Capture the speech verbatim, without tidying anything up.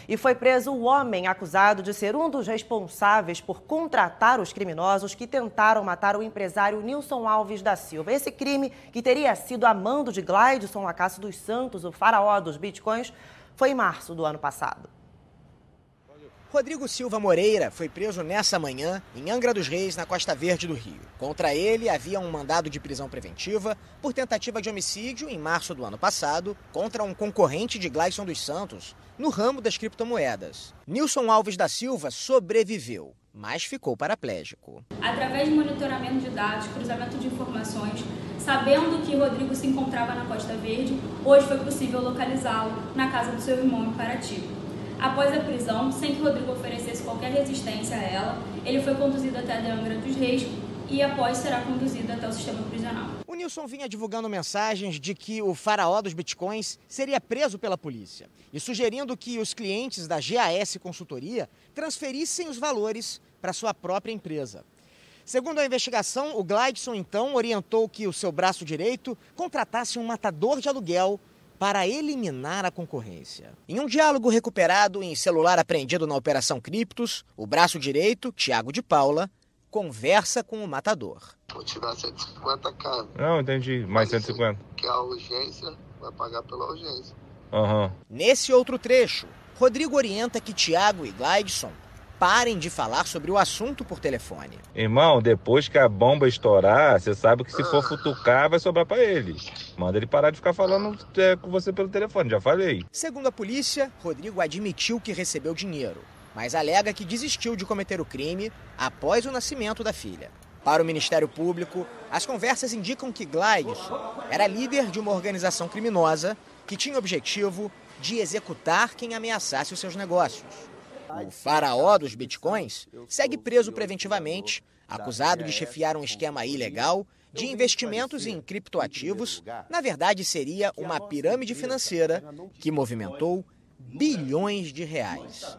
E foi preso o homem acusado de ser um dos responsáveis por contratar os criminosos que tentaram matar o empresário Nilson Alves da Silva. Esse crime, que teria sido a mando de Glaidson Lacasse dos Santos, o faraó dos bitcoins, foi em março do ano passado. Rodrigo Silva Moreira foi preso nessa manhã em Angra dos Reis, na Costa Verde do Rio. Contra ele havia um mandado de prisão preventiva por tentativa de homicídio em março do ano passado contra um concorrente de Glaidson dos Santos no ramo das criptomoedas. Nilson Alves da Silva sobreviveu, mas ficou paraplégico. Através de monitoramento de dados, cruzamento de informações, sabendo que Rodrigo se encontrava na Costa Verde, hoje foi possível localizá-lo na casa do seu irmão em Paraty. Após a prisão, sem que Rodrigo oferecesse qualquer resistência a ela, ele foi conduzido até a Angra dos Reis e após será conduzido até o sistema prisional. O Nilson vinha divulgando mensagens de que o faraó dos bitcoins seria preso pela polícia e sugerindo que os clientes da G A S Consultoria transferissem os valores para sua própria empresa. Segundo a investigação, o Glaidson então orientou que o seu braço direito contratasse um matador de aluguel para eliminar a concorrência. Em um diálogo recuperado em celular apreendido na Operação Criptos, o braço direito, Thiago de Paula, conversa com o matador. Vou te dar cento e cinquenta k. Não, entendi. Mais cento e cinquenta. Que a urgência vai pagar pela urgência. Uhum. Nesse outro trecho, Rodrigo orienta que Thiago e Glaidson parem de falar sobre o assunto por telefone. Irmão, depois que a bomba estourar, você sabe que se for futucar, vai sobrar pra ele. Manda ele parar de ficar falando é, com você pelo telefone, já falei. Segundo a polícia, Rodrigo admitiu que recebeu dinheiro, mas alega que desistiu de cometer o crime após o nascimento da filha. Para o Ministério Público, as conversas indicam que Glaidson era líder de uma organização criminosa que tinha o objetivo de executar quem ameaçasse os seus negócios. O faraó dos bitcoins segue preso preventivamente, acusado de chefiar um esquema ilegal de investimentos em criptoativos. Na verdade, seria uma pirâmide financeira que movimentou bilhões de reais.